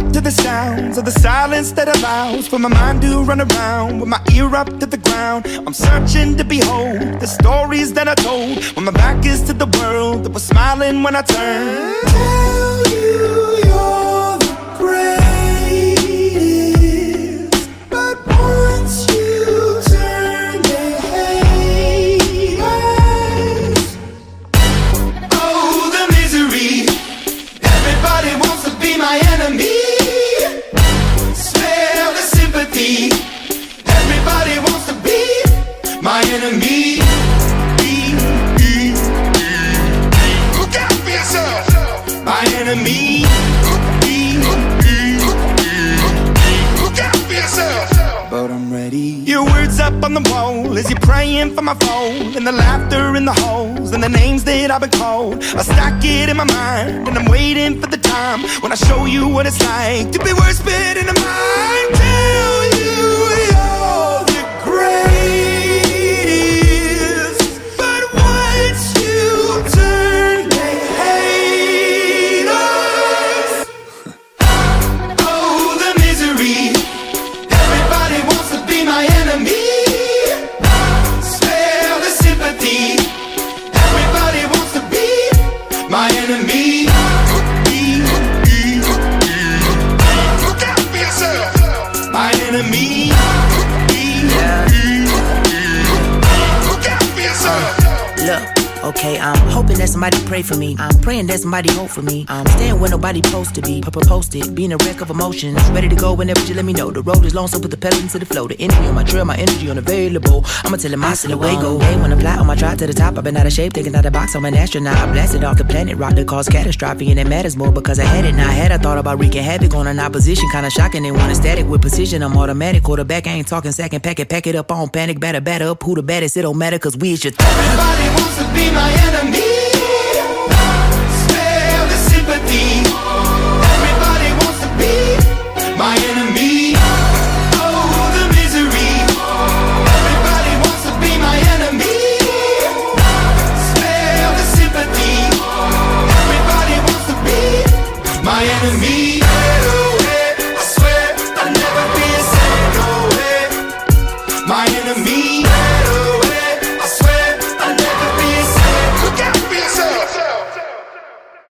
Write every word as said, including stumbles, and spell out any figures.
to the sounds of the silence that allows for my mind to run around with my ear up to the ground. I'm searching to behold the stories that I told when my back is to the world that was smiling when I turned. Tell you you're the greatest, but once you turn they hate us. Oh, the misery. Everybody wants to be my enemy. Smell the sympathy. Everybody wants to be my enemy. Look out for yourself. My enemy. Look out for yourself. But I'm ready. Your words up on the wall as you're praying for my phone, and the laughter in the holes and the names that I've been called. I stack it in my mind and I'm waiting for the time when I show you what it's like to be worse fit in the mind. Tell you you're the greatest, but once you turn they hate us. Oh, the misery. Everybody wants to be my enemy. Spare the sympathy. Everybody wants to be my enemy. Look out for yourself. My enemy. Look out for yourself. Look, okay, I'm hoping that somebody pray for me. I'm praying that somebody hope for me. I'm staying where nobody supposed to be. Posted, being a wreck of emotions. Ready to go whenever you let me know. The road is long, so put the pedal into the flow. The energy on my trail, my energy unavailable. I'ma tell him my silhouette go. Hey, when I fly on my drive to the top, I've been out of shape, taking out the box. I'm an astronaut. I blasted off the planet, rock that caused catastrophe, and it matters more because I had it. Now I had I thought about wreaking havoc on an opposition, kinda shocking. They want static with precision. I'm automatic, quarterback. I ain't talking second pack it, pack it up on panic, batter, batter up. Who the baddest? It don't matter, cause we is your th Everybody wants to be my enemy. Spare the sympathy. Everybody wants to be my enemy. Oh, the misery. Everybody wants to be my enemy. Spare the sympathy. Everybody wants to be my enemy. I swear I'll never be the same, no way. My enemy.